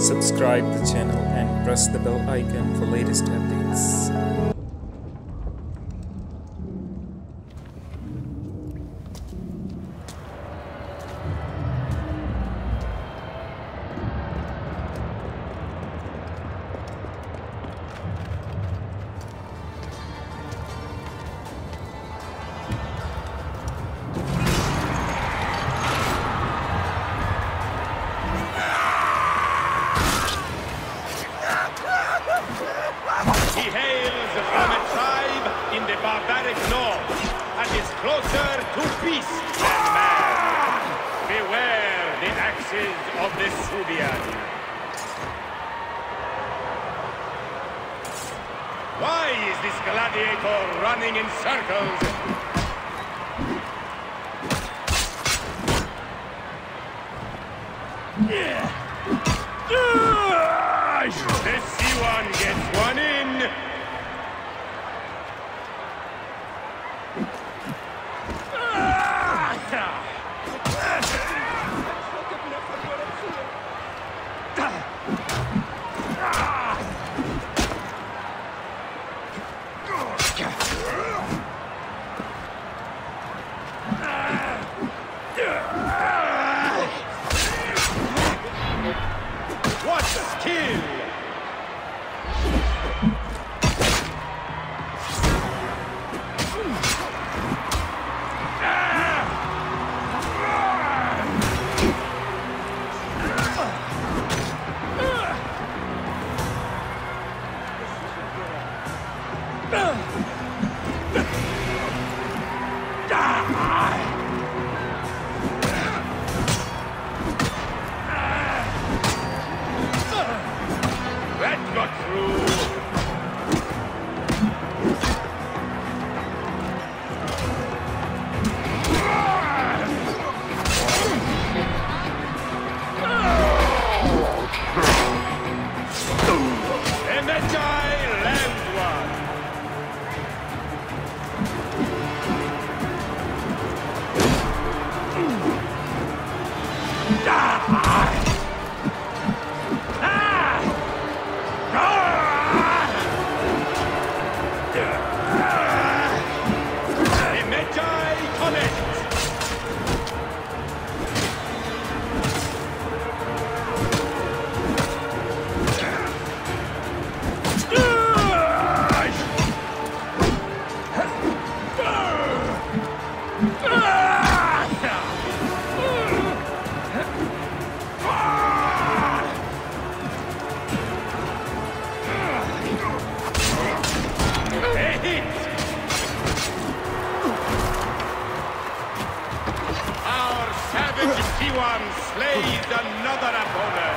Subscribe the channel and press the bell icon for latest updates. He hails from a tribe in the barbaric north and is closer to beast than man. Beware the axes of the Subian. Why is this gladiator running in circles? The C1 gets one in. What skill! That got through. And that guy lands one. The Magi connect. A hit! Our savage P1 slays another opponent!